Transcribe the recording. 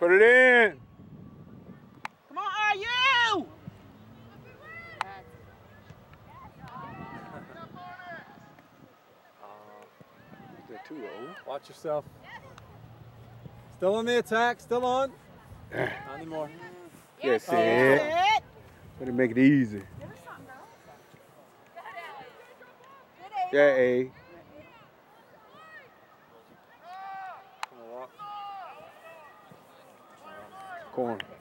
Put it in. Come on, are you? They're too old. Watch yourself. Still on the attack. Still on. Not anymore. That's it. Better make it easy. Yeah, A. Corner.